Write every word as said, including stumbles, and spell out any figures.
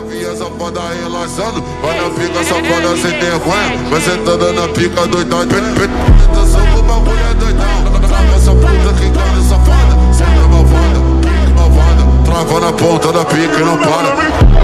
novinha safada relaxando, vai na pica safada sem vergonha, vai sentando na pica doidão. Tentação pro bagulho é doidão, trava essa puta que cara safada, sempre malvada, malvada, trava na ponta da pica e não para.